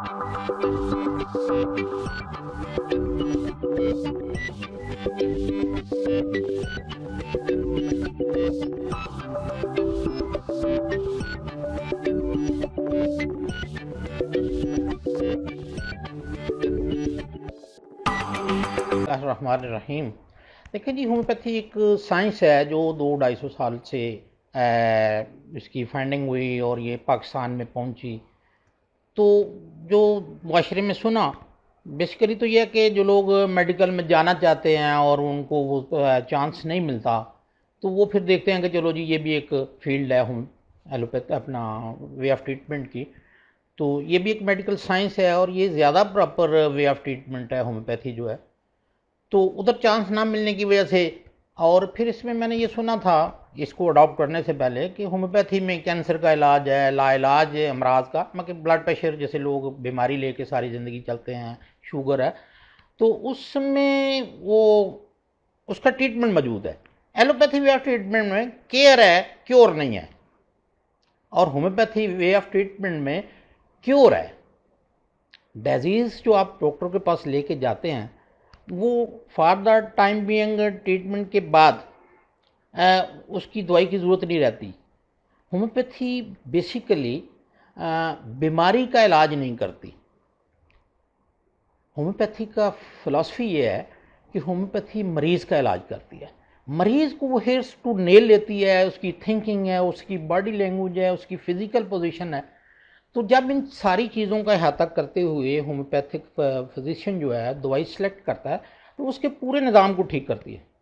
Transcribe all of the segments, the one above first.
रहीम। देखिए जी, होम्योपैथी एक साइंस है जो 200-250 साल से इसकी फाइंडिंग हुई और ये पाकिस्तान में पहुंची। तो जो माशरे में सुना बेसिकली तो यह कि जो लोग मेडिकल में जाना चाहते हैं और उनको वो चांस नहीं मिलता, तो वो फिर देखते हैं कि चलो जी ये भी एक फील्ड है होम एलोपैथ अपना वे ऑफ ट्रीटमेंट की, तो ये भी एक मेडिकल साइंस है और ये ज़्यादा प्रॉपर वे ऑफ ट्रीटमेंट है होम्योपैथी जो है। तो उधर चांस ना मिलने की वजह से, और फिर इसमें मैंने ये सुना था इसको अडॉप्ट करने से पहले कि होम्योपैथी में कैंसर का इलाज है, लाइलाज अमराज का, मतलब ब्लड प्रेशर जैसे लोग बीमारी लेके सारी ज़िंदगी चलते हैं, शुगर है, तो उसमें वो उसका ट्रीटमेंट मौजूद है। एलोपैथी वे ऑफ ट्रीटमेंट में केयर है, क्योर नहीं है, और होम्योपैथी वे ऑफ ट्रीटमेंट में क्योर है। डिजीज़ जो आप डॉक्टर के पास लेके जाते हैं वो for the time being treatment के बाद उसकी दवाई की ज़रूरत नहीं रहती। होम्योपैथी बेसिकली बीमारी का इलाज नहीं करती। होम्योपैथी का फ़िलासफ़ी ये है कि होम्योपैथी मरीज़ का इलाज करती है। मरीज़ को वो हेयर्स टू नेल लेती है, उसकी थिंकिंग है, उसकी बॉडी लैंग्वेज है, उसकी फ़िज़िकल पोजीशन है। तो जब इन सारी चीज़ों का अहाता करते हुए होम्योपैथिक फिजिशियन जो है दवाई सेलेक्ट करता है, तो उसके पूरे निज़ाम को ठीक करती है।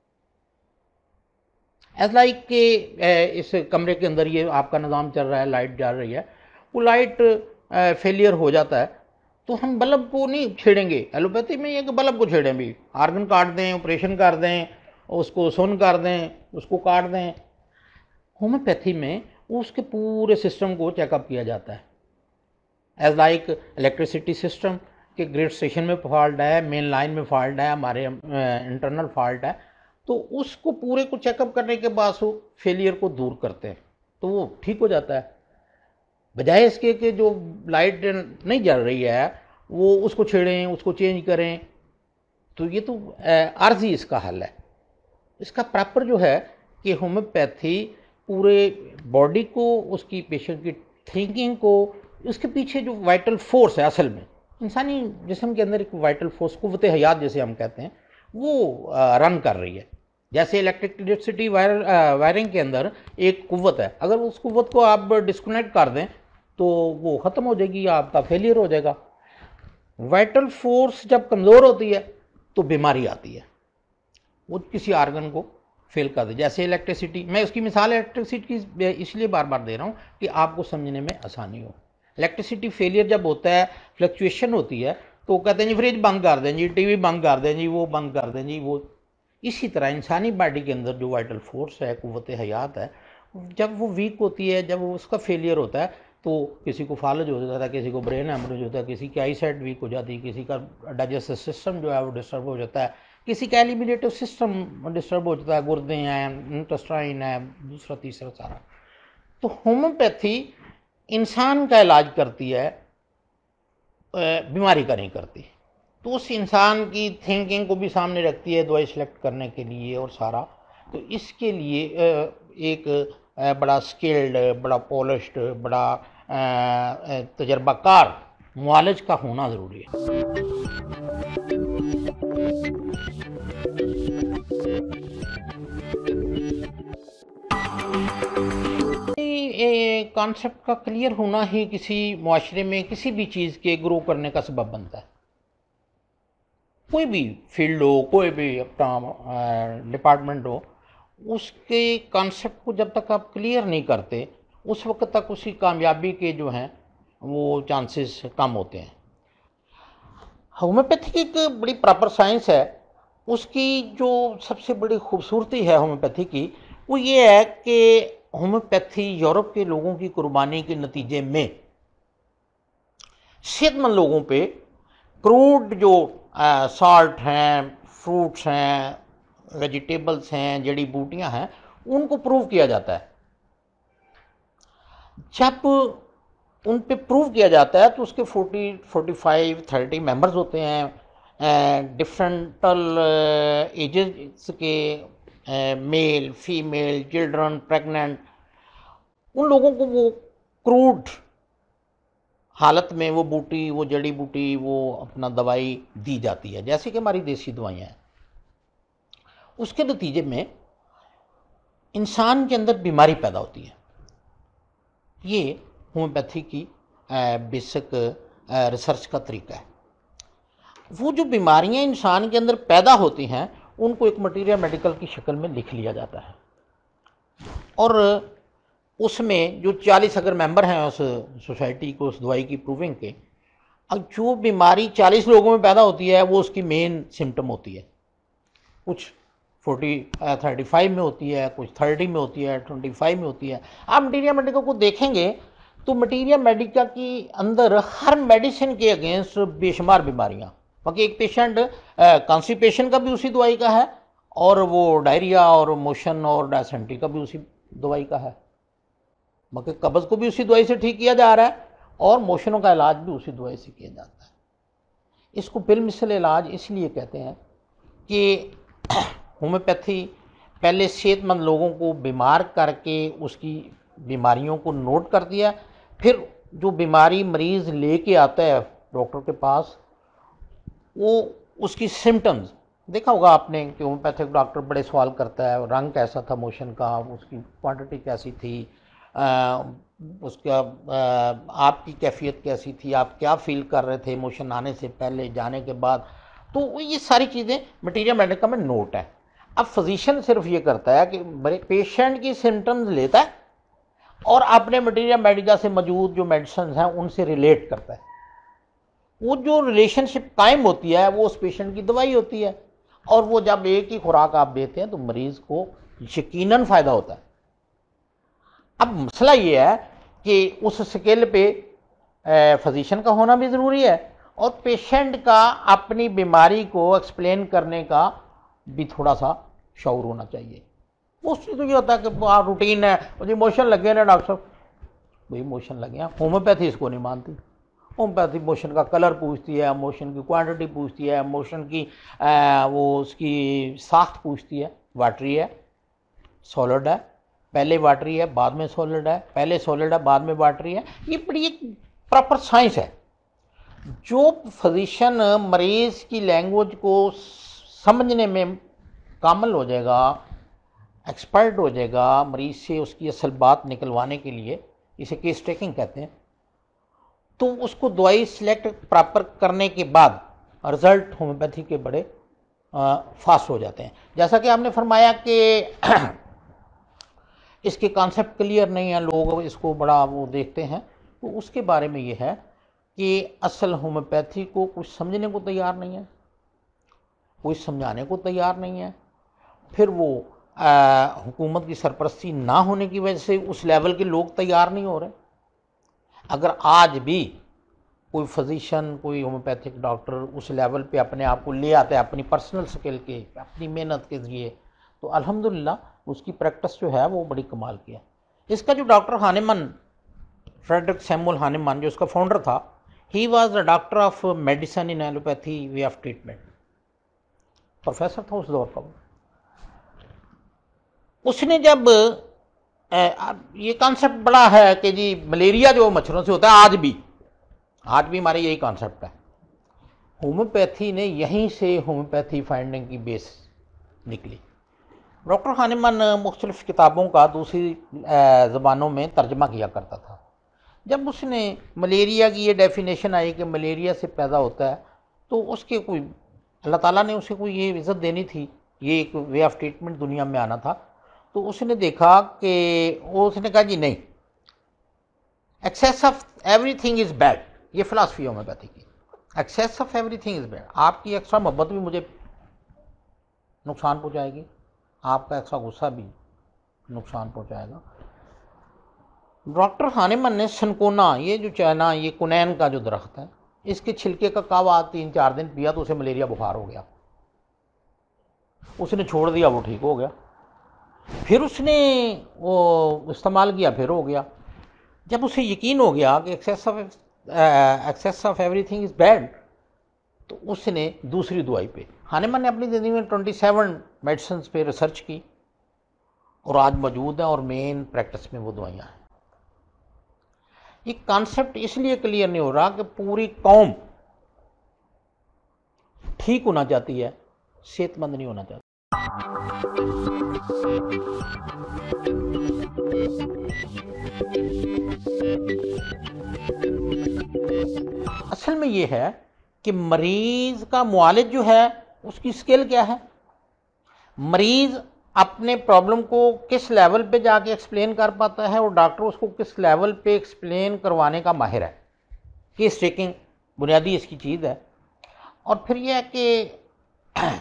एज लाइक के इस कमरे के अंदर ये आपका निज़ाम चल रहा है, लाइट जल रही है, वो लाइट फेलियर हो जाता है तो हम बल्ब को नहीं छेड़ेंगे। एलोपैथी में ये कि बल्ब को छेड़ें, भी आर्गन काट दें, ऑपरेशन कर दें, उसको सुन कर दें, उसको काट दें। होम्योपैथी में उसके पूरे सिस्टम को चेकअप किया जाता है। एज लाइक इलेक्ट्रिसिटी सिस्टम के ग्रिड स्टेशन में फॉल्ट है, मेन लाइन में फॉल्ट है, हमारे इंटरनल फॉल्ट है, तो उसको पूरे को चेकअप करने के बाद वो फेलियर को दूर करते हैं तो वो ठीक हो जाता है। बजाय इसके कि जो लाइट नहीं जल रही है वो उसको छेड़ें, उसको चेंज करें, तो ये तो आर्जी इसका हल है। इसका प्रॉपर जो है कि होम्योपैथी पूरे बॉडी को, उसकी पेशेंट की थिंकिंग को, उसके पीछे जो वाइटल फोर्स है, असल में इंसानी जिस्म के अंदर एक वाइटल फोर्स, कुव्वत हयात जैसे हम कहते हैं, वो रन कर रही है। जैसे इलेक्ट्रिसिटी वायरिंग के अंदर एक कुव्वत है, अगर उस कुव्वत को आप डिस्कनेक्ट कर दें तो वो ख़त्म हो जाएगी, आपका फेलियर हो जाएगा। वाइटल फोर्स जब कमज़ोर होती है तो बीमारी आती है, वो किसी आर्गन को फेल कर दे। जैसे इलेक्ट्रिसिटी, मैं उसकी मिसाल इलेक्ट्रिसिटी की इसलिए बार बार दे रहा हूँ कि आपको समझने में आसानी हो। इलेक्ट्रिसिटी फेलियर जब होता है, फ्लक्चुएशन होती है, तो कहते हैं जी फ्रिज बंद कर दें जी, टीवी बंद कर दें जी, वो बंद कर दें जी, वो। इसी तरह इंसानी बॉडी के अंदर जो वाइटल फोर्स है, कुव्वत हयात है, जब वो वीक होती है, जब वो उसका फेलियर होता है, तो किसी को फालज हो जाता है, किसी को ब्रेन हेमरेज होता है, किसी की आई साइट वीक हो जाती है, किसी का डाइजेस्टिव सिस्टम जो है वो डिस्टर्ब हो जाता है, किसी का एलिमिनेटिव सिस्टम डिस्टर्ब हो जाता है, गुर्दे हैं, इंटेस्टाइन है, दूसरा तीसरा सारा। तो होम्योपैथी इंसान का इलाज करती है, बीमारी का नहीं करती। तो उस इंसान की थिंकिंग को भी सामने रखती है दवाई सेलेक्ट करने के लिए और सारा। तो इसके लिए एक बड़ा स्किल्ड, बड़ा पॉलिश्ड, बड़ा तजर्बाकार मुआलिज का होना ज़रूरी है। कॉन्सेप्ट का क्लियर होना ही किसी मुआशरे में किसी भी चीज़ के ग्रो करने का सबब बनता है। कोई भी फील्ड हो, कोई भी अपना डिपार्टमेंट हो, उसके कॉन्सेप्ट को जब तक आप क्लियर नहीं करते उस वक्त तक उसकी कामयाबी के जो हैं वो चांसेस कम होते हैं। होम्योपैथी एक बड़ी प्रॉपर साइंस है। उसकी जो सबसे बड़ी खूबसूरती है होम्योपैथी की, वो ये है कि होम्योपैथी यूरोप के लोगों की कुर्बानी के नतीजे में सेहतमंद लोगों पे क्रूड जो साल्ट हैं, फ्रूट्स हैं, वेजिटेबल्स हैं, जड़ी बूटियां हैं, उनको प्रूव किया जाता है। जब उन पे प्रूव किया जाता है तो उसके 40, 45, 30 मेंबर्स होते हैं, डिफरेंटल एजेस के, मेल, फीमेल, चिल्ड्रन, प्रेग्नेंट। उन लोगों को वो क्रूड हालत में वो बूटी, वो जड़ी बूटी, वो अपना दवाई दी जाती है, जैसे कि हमारी देसी दवाइयाँ हैं। उसके नतीजे में इंसान के अंदर बीमारी पैदा होती है। ये होम्योपैथी की बेसिक रिसर्च का तरीका है। वो जो बीमारियां इंसान के अंदर पैदा होती हैं उनको एक मटीरियल मेडिकल की शक्ल में लिख लिया जाता है, और उसमें जो 40 अगर मेंबर हैं उस सोसाइटी को, उस दवाई की प्रूविंग के, अब जो बीमारी 40 लोगों में पैदा होती है वो उसकी मेन सिम्टम होती है। कुछ 35 में होती है, कुछ 30 में होती है, 25 में होती है। आप मटीरियल मेडिका को देखेंगे तो मटीरियल मेडिका के अंदर हर मेडिसिन के अगेंस्ट बेशुमार बीमारियां। बाकी एक पेशेंट कॉन्स्टिपेशन का भी उसी दवाई का है, और वो डायरिया और मोशन और डायसेंट्री का भी उसी दवाई का है। बाकी कब्ज को भी उसी दवाई से ठीक किया जा रहा है, और मोशनों का इलाज भी उसी दवाई से किया जाता है। इसको बिलमिसल इलाज इसलिए कहते हैं कि होम्योपैथी पहले सेहतमंद लोगों को बीमार करके उसकी बीमारियों को नोट कर दिया, फिर जो बीमारी मरीज़ लेके आता है डॉक्टर के पास, वो उसकी सिम्टम्स देखा होगा आपने कि होम्योपैथिक डॉक्टर बड़े सवाल करता है, रंग कैसा था मोशन का, उसकी क्वांटिटी कैसी थी, उसका आपकी कैफियत कैसी थी, आप क्या फील कर रहे थे मोशन आने से पहले, जाने के बाद। तो ये सारी चीज़ें मटीरियल मेडिका में नोट है। अब फिजिशियन सिर्फ ये करता है कि पेशेंट की सिम्टम्स लेता है और अपने मटीरियल मेडिका से मौजूद जो मेडिसिन हैं उनसे रिलेट करता है। वो जो रिलेशनशिप कायम होती है वो उस पेशेंट की दवाई होती है, और वो जब एक ही खुराक आप देते हैं तो मरीज को यकीनन फ़ायदा होता है। अब मसला ये है कि उस स्केल पे फिजिशियन का होना भी ज़रूरी है, और पेशेंट का अपनी बीमारी को एक्सप्लेन करने का भी थोड़ा सा शऊर होना चाहिए। उससे तो ये होता है कि रूटीन है, मुझे मोशन लगे ना डॉक्टर साहब, भाई मोशन लगे हैं। होम्योपैथी इसको नहीं मानती। होम्योपैथी मोशन का कलर पूछती है, मोशन की क्वांटिटी पूछती है, मोशन की वो उसकी साख्त पूछती है। वाटरी है, सॉलिड है, पहले वाटरी है बाद में सॉलिड है, पहले सॉलिड है बाद में वाटरी है। ये बड़ी एक प्रॉपर साइंस है। जो फिजिशियन मरीज की लैंग्वेज को समझने में कामल हो जाएगा, एक्सपर्ट हो जाएगा, मरीज से उसकी असल बात निकलवाने के लिए, इसे केस टेकिंग कहते हैं, तो उसको दवाई सिलेक्ट प्रॉपर करने के बाद रिजल्ट होम्योपैथी के बड़े फास्ट हो जाते हैं। जैसा कि आपने फरमाया कि इसके कॉन्सेप्ट क्लियर नहीं है, लोग इसको बड़ा वो देखते हैं, तो उसके बारे में ये है कि असल होम्योपैथी को कुछ समझने को तैयार नहीं है, कोई समझाने को तैयार नहीं है। फिर वो हुकूमत की सरपरस्ती ना होने की वजह से उस लेवल के लोग तैयार नहीं हो रहे। अगर आज भी कोई फिजिशियन, कोई होम्योपैथिक डॉक्टर उस लेवल पे अपने आप को ले आता है अपनी पर्सनल स्किल के, अपनी मेहनत के ज़रिए, तो अल्हम्दुलिल्लाह उसकी प्रैक्टिस जो है वो बड़ी कमाल की है। इसका जो doctor Hahnemann, Friedrich Samuel Hahnemann, जो उसका फाउंडर था, he was the doctor of medicine in allopathy way of treatment, professor था उस दौर का। उसने जब ये कॉन्सेप्ट बड़ा है कि जी मलेरिया जो मच्छरों से होता है, आज भी हमारे यही कॉन्सेप्ट है। होम्योपैथी ने यहीं से होम्योपैथी फाइंडिंग की बेस निकली। डॉक्टर हानेमन मुख्तलिफ किताबों का दूसरी ज़बानों में तर्जमा किया करता था। जब उसने मलेरिया की ये डेफिनेशन आई कि मलेरिया से पैदा होता है, तो उसके कोई अल्लाह ताला ने उसे कोई ये इज़्ज़त देनी थी, ये एक वे ऑफ ट्रीटमेंट दुनिया में आना था। तो उसने देखा कि उसने कहा जी नहीं, excess of everything is bad. ये फिलासफी है होम्योपैथी की, excess of everything is bad. आपकी एक्स्ट्रा मोहब्बत भी मुझे नुकसान पहुंचाएगी, आपका एक्स्ट्रा गुस्सा भी नुकसान पहुंचाएगा। डॉक्टर हानेमन ने सनकोना, ये जो चाइना, ये कुनैन का जो दरख्त है, इसके छिलके का कावा 3-4 दिन पिया तो उसे मलेरिया बुखार हो गया। उसने छोड़ दिया, वो ठीक हो गया। फिर उसने वो इस्तेमाल किया, फिर हो गया। जब उसे यकीन हो गया कि excess of everything is bad, तो उसने दूसरी दवाई पे, हानेमान ने अपनी ज़िंदगी में 27 मेडिसिन पे रिसर्च की और आज मौजूद है और मेन प्रैक्टिस में वो दवाइयाँ हैं। ये कॉन्सेप्ट इसलिए क्लियर नहीं हो रहा कि पूरी कौम ठीक होना चाहती है, सेहतमंद नहीं होना चाहती। असल में ये है कि मरीज का मुआलिज जो है उसकी स्किल क्या है, मरीज अपने प्रॉब्लम को किस लेवल पे जाके एक्सप्लेन कर पाता है और डॉक्टर उसको किस लेवल पे एक्सप्लेन करवाने का माहिर है। केस टेकिंग बुनियादी इसकी चीज़ है। और फिर यह है कि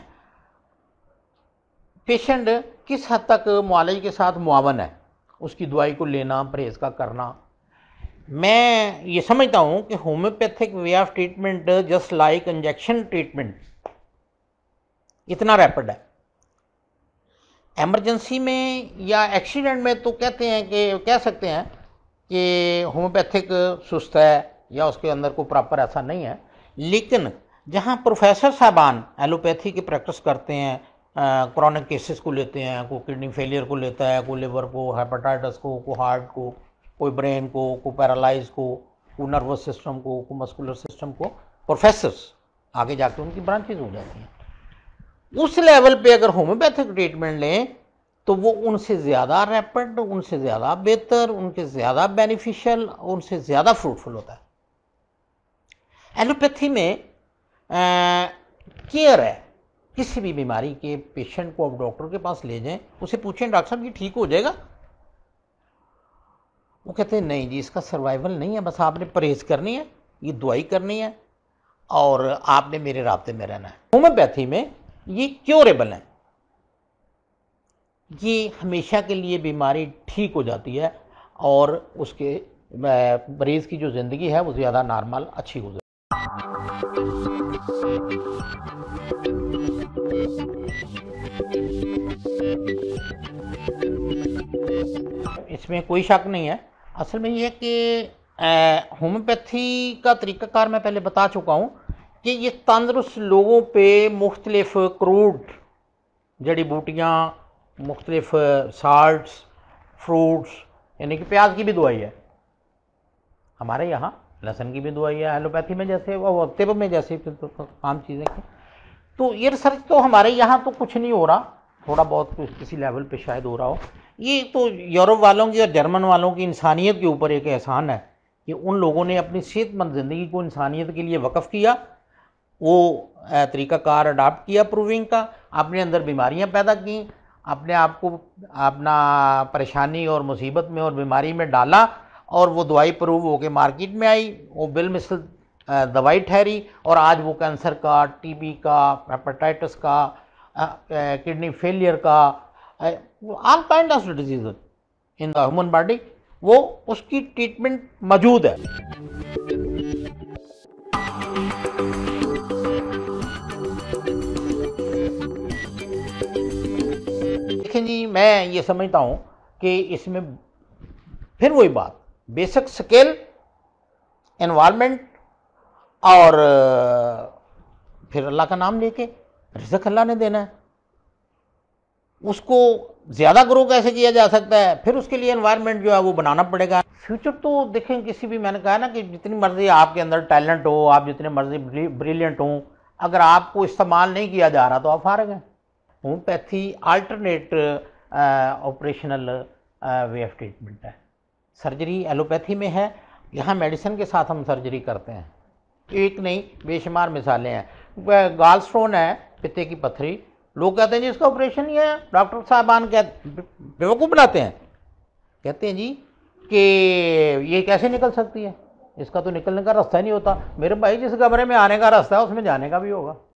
पेशेंट किस हद तक मुआलिज के साथ मुआवन है, उसकी दवाई को लेना, परहेज का करना। मैं ये समझता हूँ कि homeopathic way of treatment just like injection treatment इतना रैपिड है। एमरजेंसी में या एक्सीडेंट में तो कहते हैं कि कह सकते हैं कि होम्योपैथिक सुस्त है या उसके अंदर कोई प्रॉपर ऐसा नहीं है। लेकिन जहाँ प्रोफेसर साहबान एलोपैथी की प्रैक्टिस करते हैं, क्रॉनिक केसेस को लेते हैं, कोई किडनी फेलियर को लेता है, कोई लिवर को, हेपेटाइटिस को, कोई हार्ट को, कोई ब्रेन को, कोई पैरालाइज को, कोई नर्वस सिस्टम को, कोई मस्कुलर सिस्टम को, प्रोफेसर्स आगे जाके उनकी ब्रांचेज हो जाती हैं। उस लेवल पे अगर होम्योपैथिक ट्रीटमेंट लें तो वो उनसे ज़्यादा रैपिड, उनसे ज़्यादा बेहतर, उनके ज़्यादा बेनिफिशियल, उनसे ज़्यादा फ्रूटफुल होता है। एलोपैथी में केयर है। किसी भी बीमारी के पेशेंट को आप डॉक्टर के पास ले जाएं, उसे पूछें डॉक्टर साहब ये ठीक हो जाएगा, वो कहते हैं नहीं जी इसका सर्वाइवल नहीं है, बस आपने परहेज करनी है, ये दवाई करनी है और आपने मेरे राब्ते में रहना है। होम्योपैथी में ये क्योरेबल है, ये हमेशा के लिए बीमारी ठीक हो जाती है और उसके मरीज की जो ज़िंदगी है वो ज़्यादा नॉर्मल अच्छी गुजरती है। इसमें कोई शक नहीं है। असल में ये कि होम्योपैथी का तरीक़ाकार मैं पहले बता चुका हूँ कि ये तंदुरुस्त लोगों पे मुख्तलिफ क्रूड जड़ी बूटियाँ, मुख्तलिफ साल्ट्स, फ्रूट्स, यानी कि प्याज की भी दवाई है हमारे यहाँ, लहसुन की भी दवाई है एलोपैथी में, जैसे वो तिब में जैसे तो आम चीज़ें की। तो ये रिसर्च तो हमारे यहाँ तो कुछ नहीं हो रहा, थोड़ा बहुत किसी लेवल पे शायद हो रहा हो। ये तो यूरोप वालों की और जर्मन वालों की इंसानियत के ऊपर एक एहसान है कि उन लोगों ने अपनी सेहतमंद ज़िंदगी को इंसानियत के लिए वक़फ़ किया, वो तरीक़ाकार अडाप्ट किया प्रूविंग का, अपने अंदर बीमारियां पैदा की, अपने आप को अपना परेशानी और मुसीबत में और बीमारी में डाला और वो दवाई प्रूव होकर मार्केट में आई, वो बिलमिसल दवाई ठहरी और आज वो कैंसर का, टीबी का, हेपेटाइटिस का, किडनी फेलियर का, all kind of disease in the human body, वो उसकी ट्रीटमेंट मौजूद है। देखें जी, मैं ये समझता हूँ कि इसमें फिर वही बात, बेसिक स्किल, एनवायरनमेंट और फिर अल्लाह का नाम लेके रिज़्क़ अल्लाह ने देना है, उसको ज़्यादा ग्रो कैसे किया जा सकता है, फिर उसके लिए एनवायरनमेंट जो है वो बनाना पड़ेगा। फ्यूचर तो देखें किसी भी, मैंने कहा ना कि जितनी मर्जी आपके अंदर टैलेंट हो, आप जितने मर्जी ब्रिलियंट हो, अगर आपको इस्तेमाल नहीं किया जा रहा तो आप फारिग हैं। Homeopathy alternate operational way of treatment है। सर्जरी एलोपैथी में है, यहाँ मेडिसिन के साथ हम सर्जरी करते हैं, एक नहीं बेशुमार मिसालें हैं। गाल स्टोन है, पित्ते की पथरी, लोग कहते हैं जी इसका ऑपरेशन ही है, डॉक्टर साहबान बेवकूफ़ बनाते हैं, कहते हैं जी कि ये कैसे निकल सकती है, इसका तो निकलने का रास्ता ही नहीं होता। मेरे भाई जिस कमरे में आने का रास्ता है उसमें जाने का भी होगा।